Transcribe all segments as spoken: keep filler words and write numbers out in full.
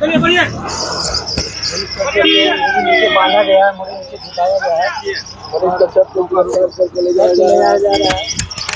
नीचे बांधा गया है, मुझे नीचे झुकाया गया है और इसका सब लोग करके ले जाया जा रहा है।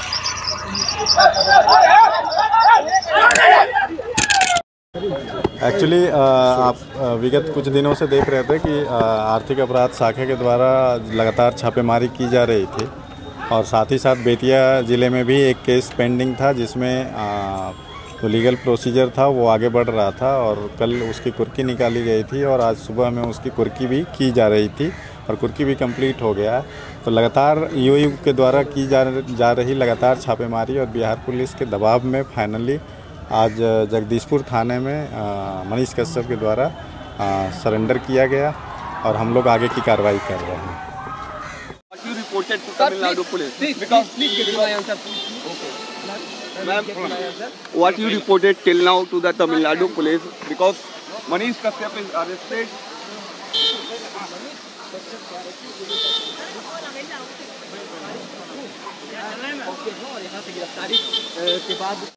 एक्चुअली आप विगत कुछ दिनों से देख रहे थे कि आर्थिक अपराध शाखा के द्वारा लगातार छापेमारी की जा रही थी और साथ ही साथ बेतिया ज़िले में भी एक केस पेंडिंग था जिसमें जो लीगल प्रोसीजर था वो आगे बढ़ रहा था और कल उसकी कुर्की निकाली गई थी और आज सुबह में उसकी कुर्की भी की जा रही थी और कुर्की भी कंप्लीट हो गया। तो लगातार ईओयू के द्वारा की जा जा रही लगातार छापेमारी और बिहार पुलिस के दबाव में फाइनली आज जगदीशपुर थाने में मनीष कश्यप के द्वारा सरेंडर किया गया और हम लोग आगे की कार्रवाई कर रहे हैं। What you reported to Tamil Nadu police? Please, because please, please get my answer. Okay. Ma'am, what you reported till now to the Tamil Nadu police because Manish Kashyap is arrested. और यहाँ से गिरफ्तारी के बाद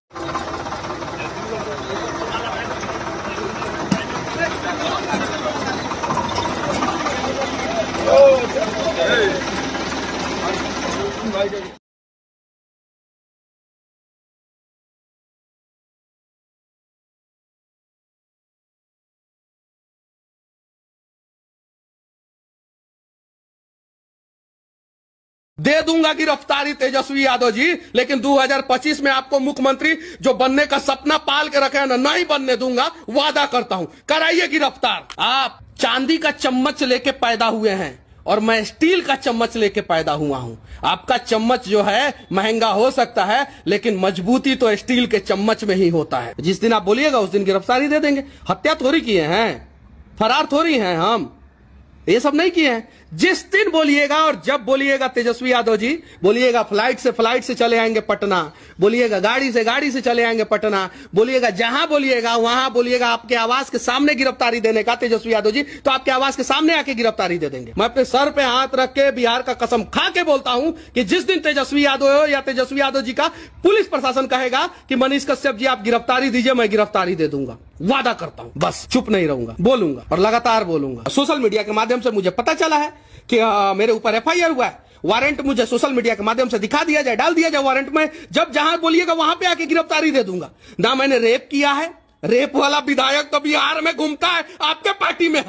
दे दूंगा गिरफ्तारी तेजस्वी यादव जी, लेकिन दो हज़ार पच्चीस में आपको मुख्यमंत्री जो बनने का सपना पाल के रखे हैं ना, नहीं बनने दूंगा, वादा करता हूं। कराइए गिरफ्तार। आप चांदी का चम्मच लेके पैदा हुए हैं और मैं स्टील का चम्मच लेके पैदा हुआ हूं। आपका चम्मच जो है महंगा हो सकता है, लेकिन मजबूती तो स्टील के चम्मच में ही होता है। जिस दिन आप बोलिएगा उस दिन गिरफ्तारी दे देंगे। हत्या थोड़ी किए हैं, फरार थोड़ी हैं हम, ये सब नहीं किए हैं। जिस दिन बोलिएगा और जब बोलिएगा तेजस्वी यादव जी, बोलिएगा फ्लाइट से फ्लाइट से चले आएंगे पटना, बोलिएगा गाड़ी से गाड़ी से चले आएंगे पटना, बोलिएगा जहां बोलिएगा वहां बोलिएगा आपके आवास के सामने गिरफ्तारी देने का तेजस्वी यादव जी, तो आपके आवास के सामने आके गिरफ्तारी दे देंगे। मैं अपने सर पे हाथ रख के बिहार का कसम खा के बोलता हूं कि जिस दिन तेजस्वी यादव या तेजस्वी यादव जी का पुलिस प्रशासन कहेगा कि मनीष कश्यप जी आप गिरफ्तारी दीजिए, मैं गिरफ्तारी दे दूंगा। वादा करता हूं, बस चुप नहीं रहूंगा, बोलूंगा और लगातार बोलूंगा। सोशल मीडिया के माध्यम से मुझे पता चला है कि आ, मेरे ऊपर एफ आई आर हुआ है। वारंट मुझे सोशल मीडिया के माध्यम से दिखा दिया जाए, डाल दिया जाए वारंट में। जब जहां बोलिएगा वहां पे आके गिरफ्तारी दे दूंगा। ना मैंने रेप किया है, रेप वाला विधायक तो बिहार में घूमता है, आपके पार्टी में है।